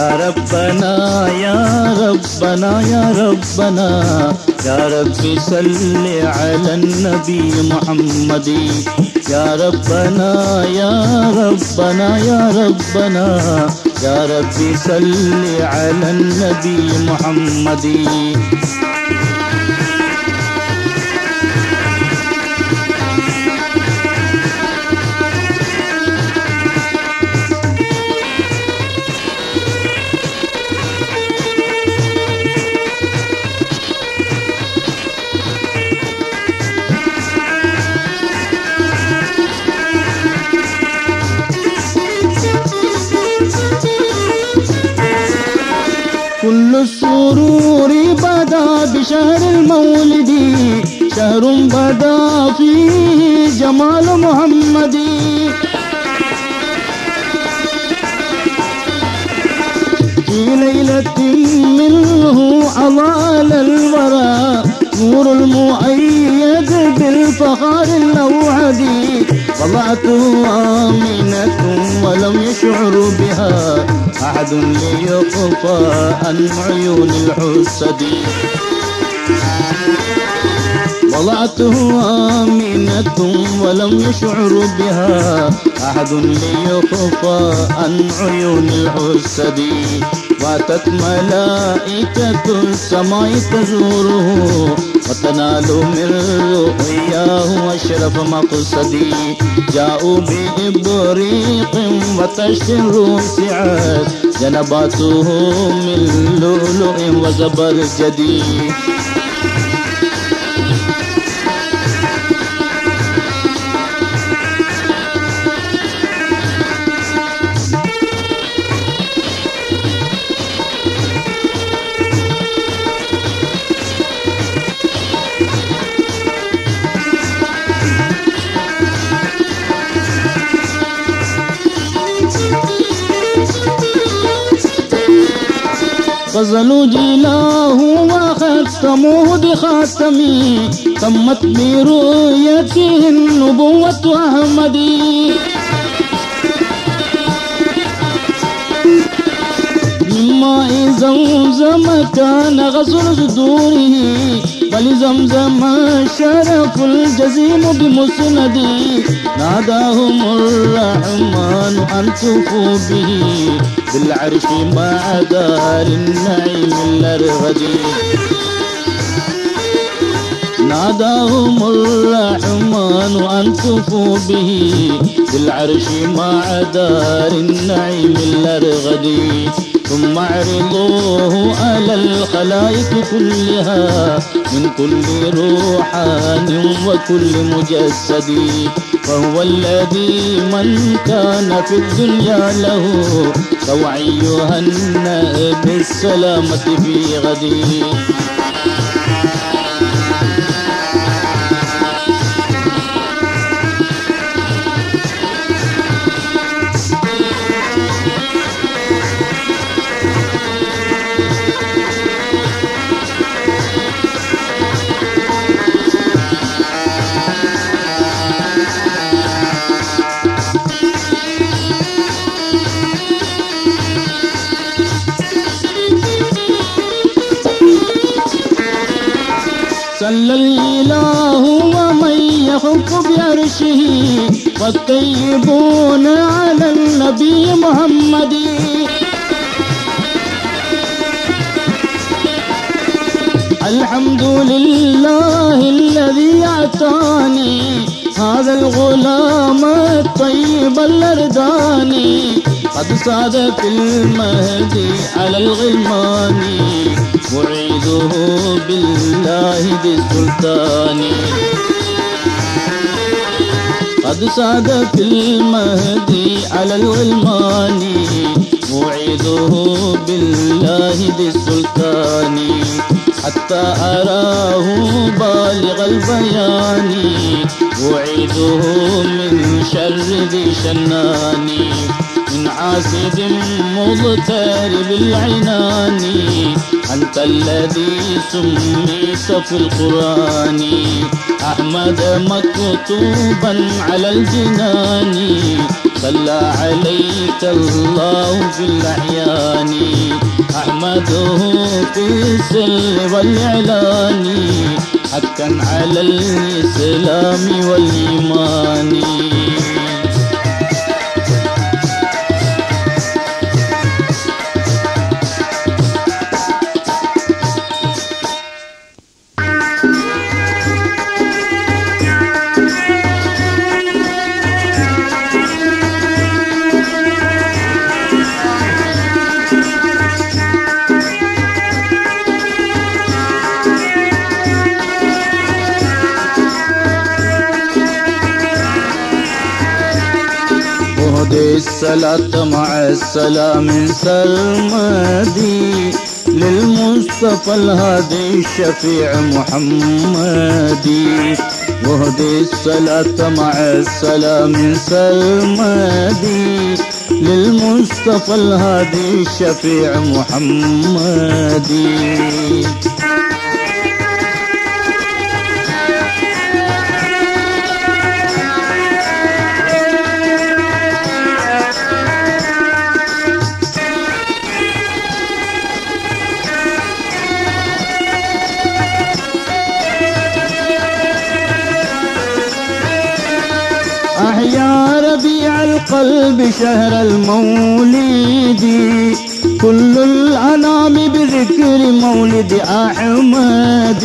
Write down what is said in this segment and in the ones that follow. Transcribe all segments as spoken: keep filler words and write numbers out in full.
يا ربنا يا ربنا يا ربنا يا ربي صل على النبي محمد يا ربنا يا ربنا يا ربنا يا ربي صل على النبي محمد كل السرور بدا بشهر المولد شهر بدا فيه جمال محمد في ليلة منه أضال الورى نور المؤيد بالفخار الأوعدي وضعته آمنة ولم يشعر بها أحد ليخفى عن عيون الحسد وضعته آمنة ولم يشعر بها أحد ليخفى عن عيون الحسد واتت ملائكة السماء تزوره وتنال من رؤياه أشرف مقصدي جاءوا بإبريق وتشر سعاد جنباته من لؤلؤ وزبرجدي غزلوا جيلاه وختموه بخاتمي تمت برؤيته النبوة أحمدي من ماء زمزم كان غسل صدوره بل زمزم شرف الجزيم بمسندي ناداهم الرحمن أن تفوا به بالعرش مع دار النعيم الأرغدي ناداهم الرحمن أن تفوا به بالعرش مع دار النعيم الأرغدي ثم اعرضوه على الخلائق كلها من كل روحان وكل مجسد فهو الذي من كان في الدنيا له توعي يهنأ بالسلامة في غدي صلى الإله ومن يخف بعرشه والطيبون على النبي محمد الحمد لله الذي أعطاني هذا الغلام الطيب الأرداني قد صاد في المهدي على الغلمان أعيده بالله بالسلطان قد صاد في المهدي على الغلمان أعيده بالله بالسلطان حتى أراه بالغ البيان أعيده من شر ذي شنان من حاسد مضطرب العنان أنت الذي سميت في القرآن أحمد مكتوبا على الجنان صلى عليك الله في الأحيان أحمده في السر والإعلان حقا على الإسلام والإيمان. الصلاة مع السلام سرمدي للمصطفى الهادي الشفيع محمدي. وهدي الصلاة مع السلام سرمدي للمصطفى الهادي الشفيع محمدي. أحيا ربيع القلب شهر المولد كل الأنام بذكر مولد أحمد.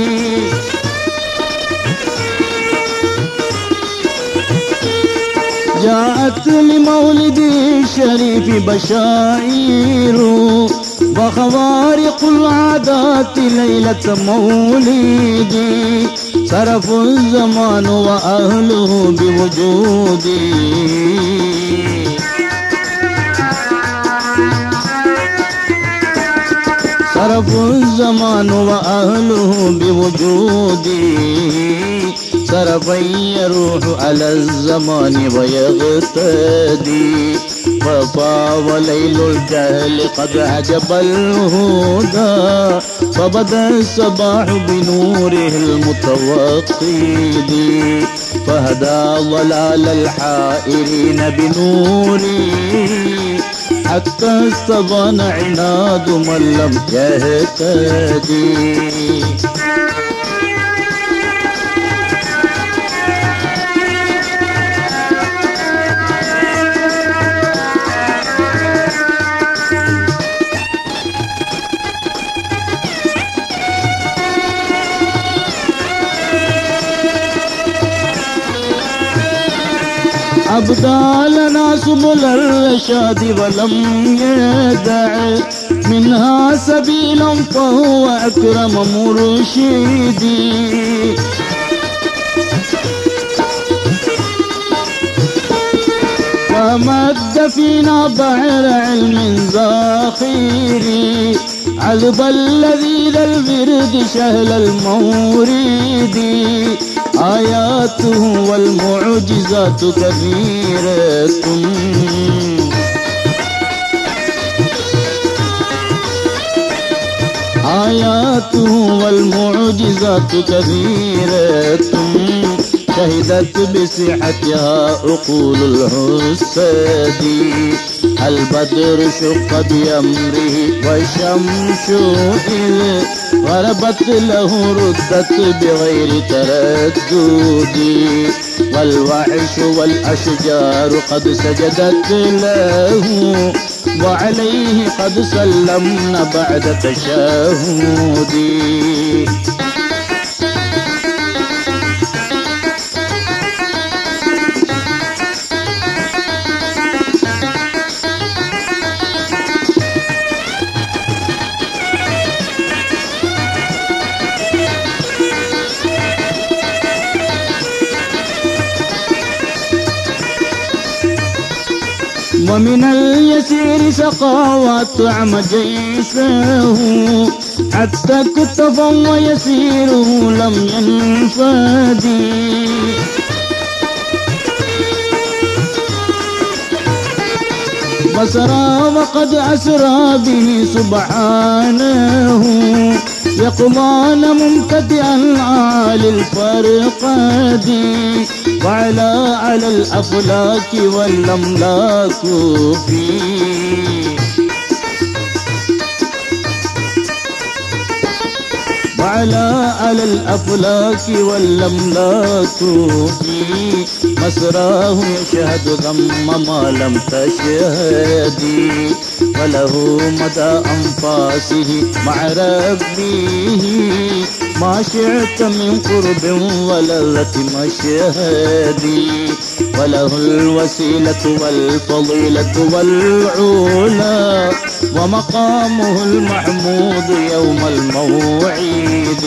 جاءت لمولد الشريف بشائر وخوارق العادات ليلة مولدي صرف الزمان وأهله بوجودي. صرف الزمان وأهله بوجودي صرفا يروح على الزمان ويغتدي. فطاب ليل الجهل قد عجب الهدى فبدا الصباح بنوره المتوقد فهدى ضلال الحائرين بنوره حتى استبان عناد من لم يهتدي. أبدى لنا سبل الرشاد ولم يدع منها سبيلا فهو أكرم مرشدي. ومد فينا بحر علم زاخري عذب الذي ذا الورد شهل المورد. آياته والمعجزات كثيرة آياته والمعجزات كثيرة شهدت بصحتها عقول الحساد. البدر شق بأمره والشمس إذ غربت له ردت بغير تردد. والوحش والأشجار قد سجدت له وعليه قد سلمنا بعد تشهد. ومن اليسير سقى وطعم جيسه حتى كتفا ويسيره لم ينفدي. وسرى وقد أسرى به سبحانه يقضان ممتدئا عالي الفرقد وعلى على الأفلاك والأملاك فيه وعلى على الأفلاك والأملاك في مسراه يشهد ذم ما لم تشهدي وله مدى أنفاسه مع ربه ما شئت من قرب ولذة مشهدي وله الوسيلة والفضيلة والعلا ومقامه المحمود يوم الموعد.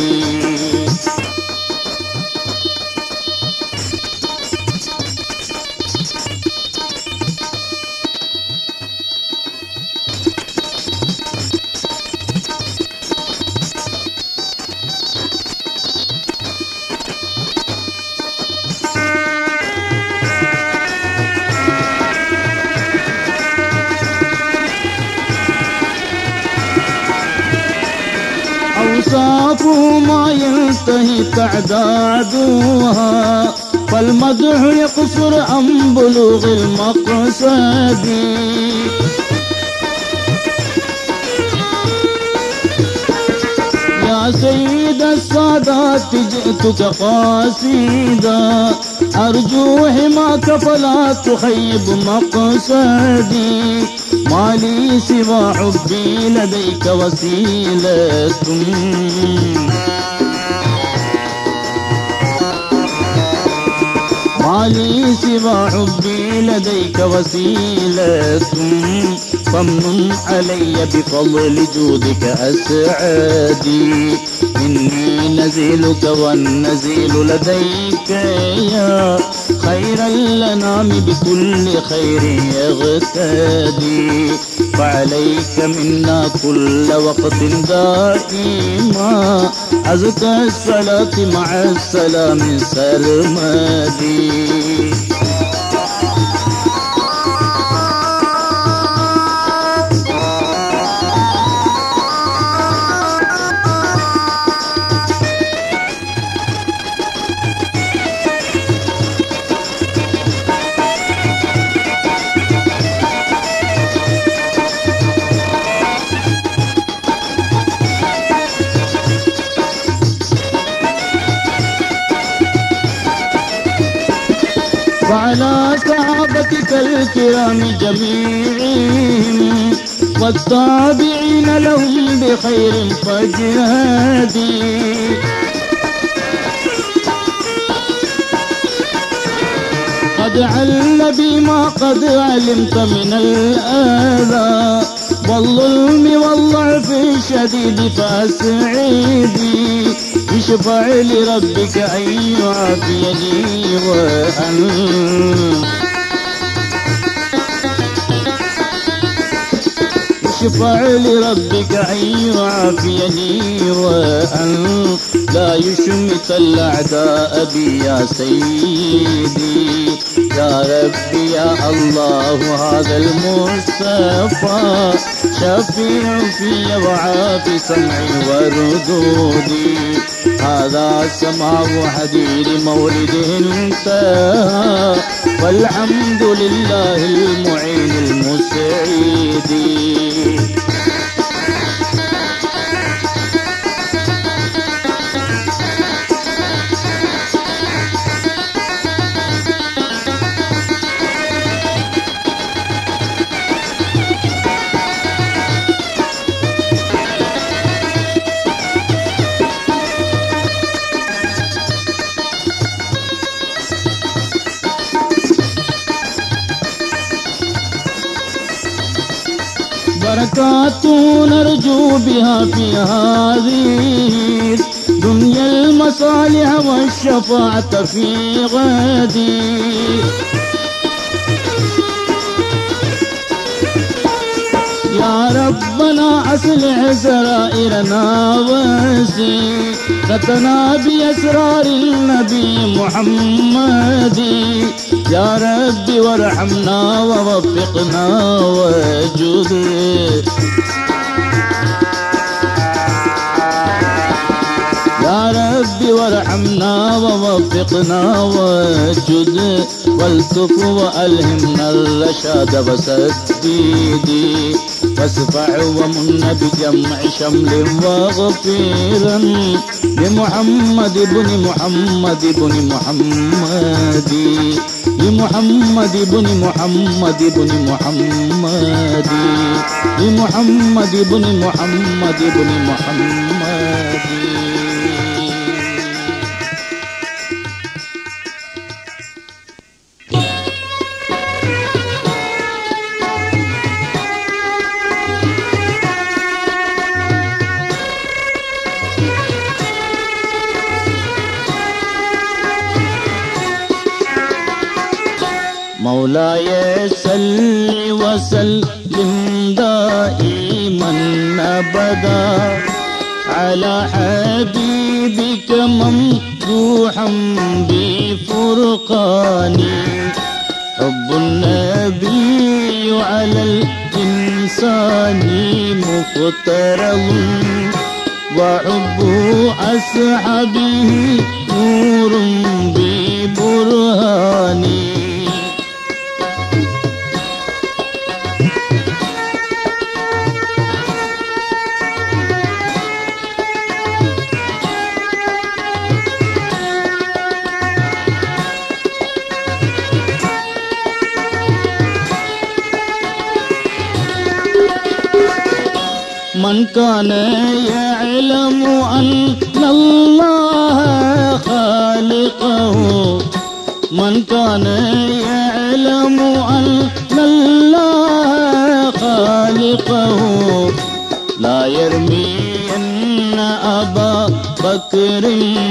أوصافه ما ينتهي تعدادها فالمدح يقصر عن بلوغ المقصد يا سيد السادات جئتك قاصدا أرجو حماك فلا تخيب مقصدي ما لي سوى حبي لديك وسيلة ما لي سوى حبي لديك وسيلة فامنن علي بفضل جودك أسعدي إني نزيلك والنزيل لديك يا خير الأنام بكل خير يغتدي فعليك منا كل وقت دائما أزكى الصلاة مع السلام سرمدي. وعلى صحابتك الكرام جميعهم والتابعين لهم بخير فاجهدي قد عل بما قد علمت من الآذى والظلم والضعف الشديد فأسعدي اشفع لربك أن يعافيني وأن اشفع لربك أن يعافيني وأن لا يشمت الأعداء بي يا سيدي يا ربي يا الله هذا المصطفى شفيع في وعافي سمعي وردودي هذا سماع حديد مولده انتهى والحمد لله المعين المسعد. بركات نرجو بها في هذه دنيا المصالح والشفاعة في غدي يا ربنا أصلح سرائرنا وسيرتنا بأسرار النبي محمد يا رب وارحمنا ووفقنا وجد وارحمنا ووفقنا واسجد والطف وألهمنا الرشاد وسديدي واسفع ومن بجمع شمل واغفرا لمحمد بن محمد بن محمد لمحمد بن محمد بن محمد لمحمد بن محمد بن محمد. مولاي صل وسلم دائما أبدا على حبيبك ممدوحا بفرقاني. حب النبي على الإنسان مفترض وحب أصحابه نور ببرهاني. من كان يعلم أن الله خالقه من كان يعلم أن الله خالقه لا يرمين أبا بكر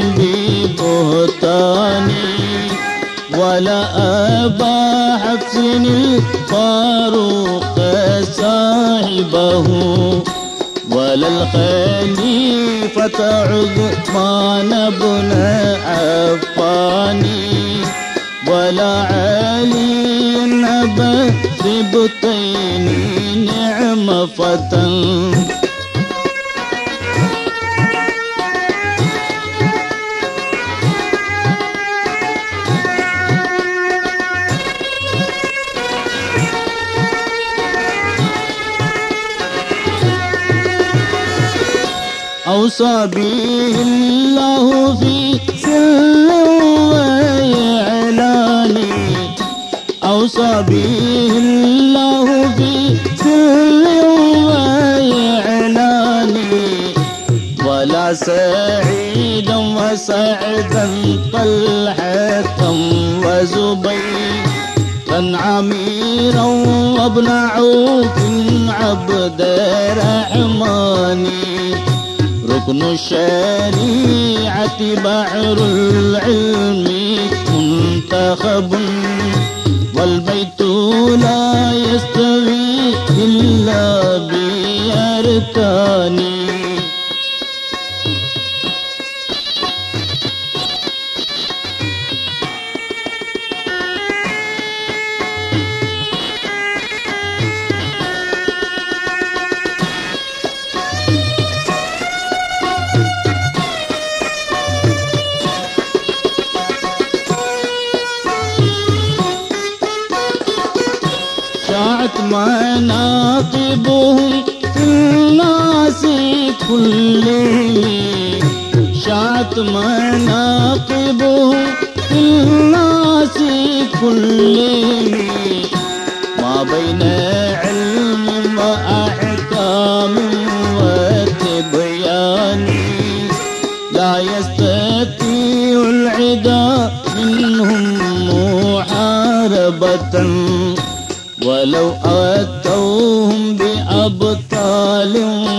ببهتان ولا أبا حفص الفاروق صاحبه ولا الخليفة عثمان بن عفان ولا علي أبا سبطين نعم فتى. أوصى به الله في سر وإعلان أوصى به الله في سر وإعلان ولا سعيدا وسعدا طلحة وزبيرا عميرا وابن عوف عبد الرحمن. ركن الشريعة بحر العلم منتخب والبيت لا يستوي إلا بأركانه. شاعت مناقبهم في الناس كلهم شاعت مناقبهم في الناس كلهم ما بين علم وأحكام وتبيان لا يستطيع العدا منهم محاربة ولو أتوهم بأبطال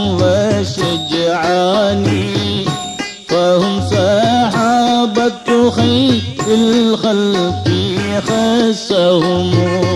وشجعان فهم صحابة خير الخلق خسهم.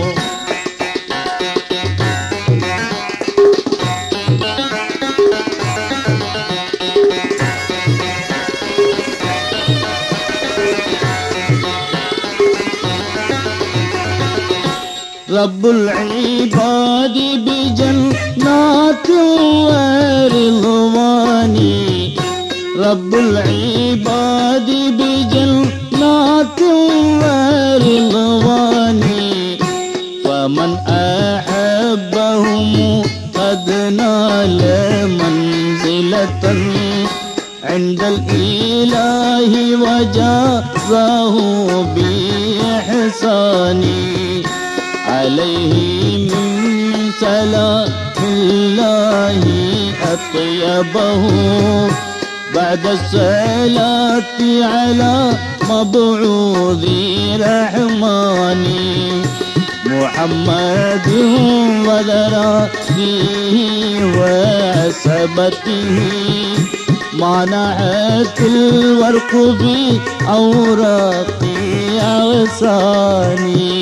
رب العباد بجنات ورضوان رب العباد بجنات ورضوان فمن أحبهم قد نال منزلة عند الإله وجازاه بإحسان عليه من سلام الله أطيبه بعد الصلاة على مبعوث رحمن محمد وذرائه وعصبته ما نعت الورق في أوراق أغصاني.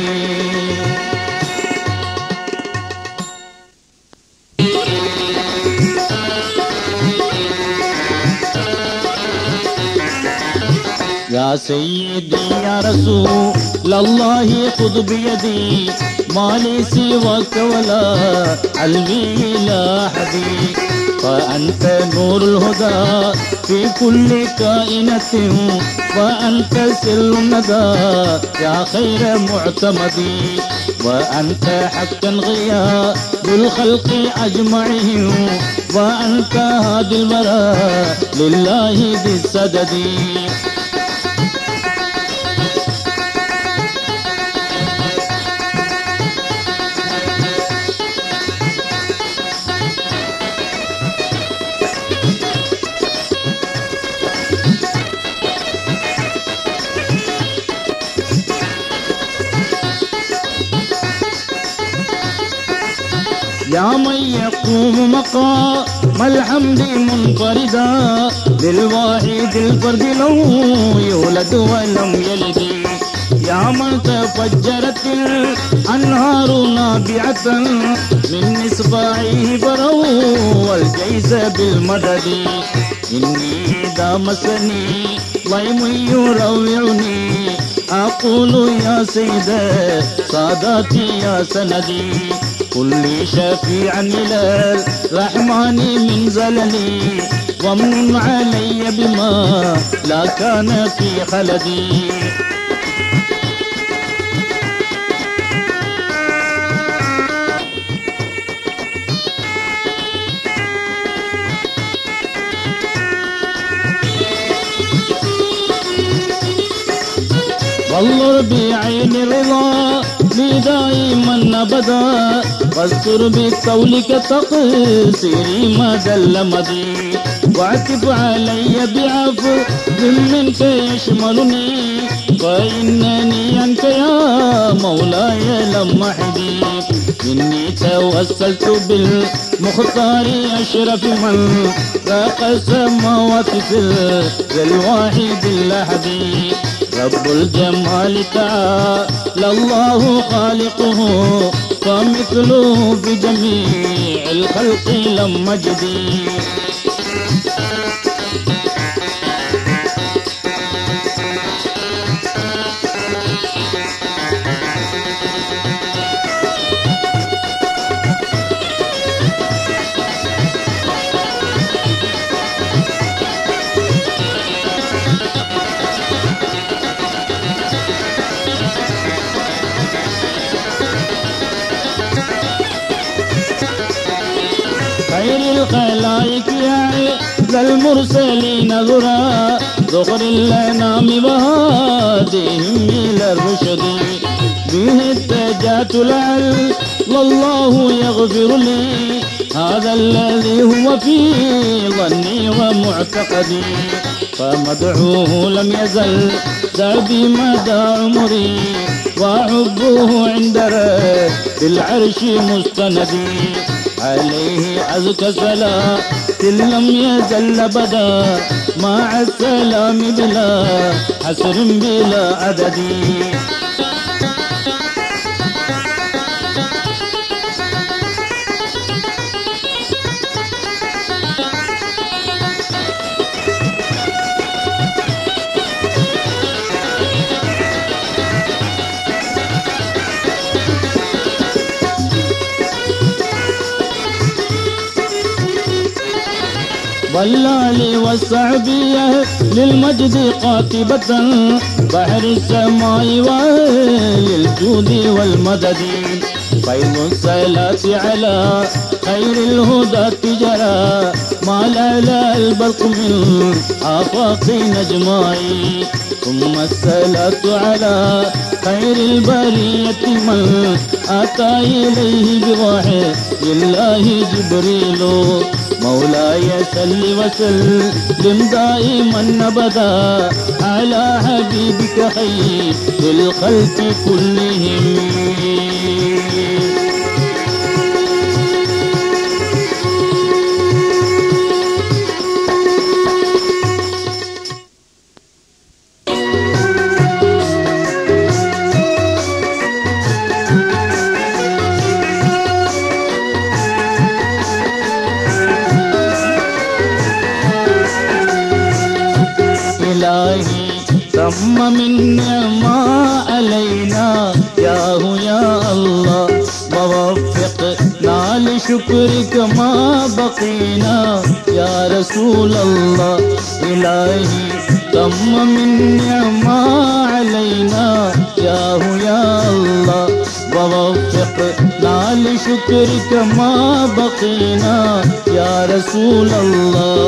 يا سيدي يا رسول الله خذ بيدي ما لي سواك ولا علمي إلى أحدي فأنت نور الهدى في كل كائنة وأنت سر الندى يا خير معتمدي وأنت حقا غياث الخلق أجمعهم وأنت هادي البراء لله ذي السدد. يا من يقوم مقام الحمد منفردا للواحد الفرد لو يولد ولم يلد يا من تفجرت الأنهار نابعة من إصبعه فروا الجيش بالمدد إني إذا مسني ضيم يروعني أقول يا سيد ساداتي يا سندي كل شفيعا إلى الرحمن من زللي ومن علي بما لا كان في خلدي. والله بعين الرضا لي دائما أبدا واذكر بقولك تقصيري ما دل مدي واعتب علي بعفو منك يشملني فإنني عنك يا مولاي لم أحدي إني توسلت بالمختار أشرف من راق السماوات في الواحد الأحدي رب الجمال تعالى الله خالقه فمثله في جميع الخلق لم أجدي. خير الخلائق يا ذا المرسلين ذرا ذخر الأنام وهاديهم إلى الرشد به اتجهت لعل الله يغفر لي هذا الذي هو في ظني ومعتقدي فمدعوه لم يزل دربي مدى عمري وحبه عند رب العرش مستندي عليه أزكى صلاة لم يزل بدا مع السلام بلا حسر بلا عدد. والآل والصحبية للمجد قاطبة بحر السماء وللجود والمدد فيض الصلاة على خير الهدى تجرى ما لا البرق من آفاق نجمائي ثم الصلاة على خير البرية من أتى إليه بوحي الله جبريل مولاي صل وسلم دائما أبدا على حبيبك خير الخلق كلهم. إلهي تم من ما علينا ياه يا الله ووفقنا لشكرك ما بقينا يا رسول الله. إلهي تم من ما علينا ياه يا الله ووفقنا لشكرك ما بقينا يا رسول الله.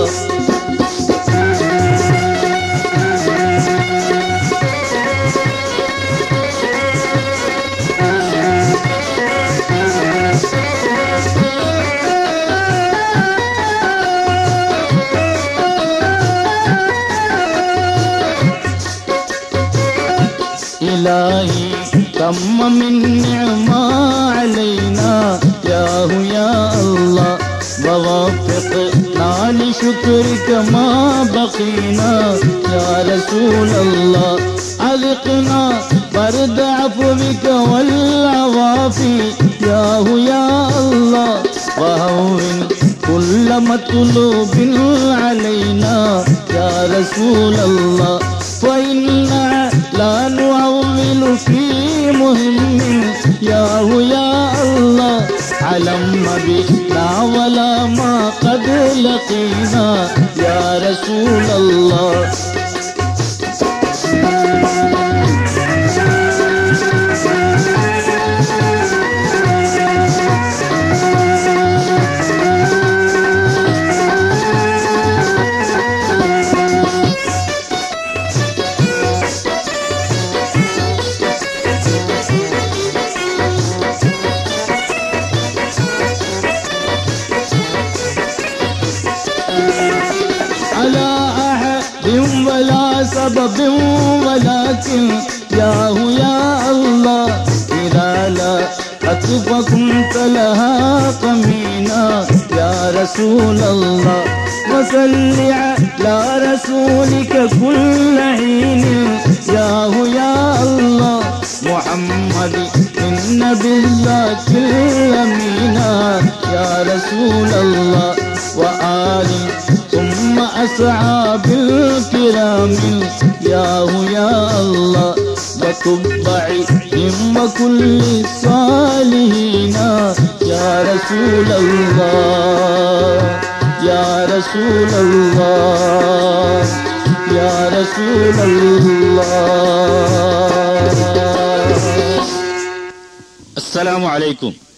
إلهي تم من نعمة علينا ياه يا الله ووفقنا لشكرك ما بقينا يا رسول الله. أذقنا برد عفوك والعوافي ياه يا الله وهون كل مطلوب علينا يا رسول الله. فإنا لا نعول في مهم ياه يا الله علم بنا ولا ما قد لقينا يا رسول الله. على أحد ولا سبب ولكن ياه يا الله إذا لا فكنت لها قمينا يا رسول الله. وصل على رسولك كل حين ياه يا الله محمد النبي الذاك الأمينا يا رسول الله. وآل ثم أصحاب الكرام ياه يا الله وتبعهم وكل الصالحين يا رسول الله يا رسول الله يا رسول الله. السلام عليكم.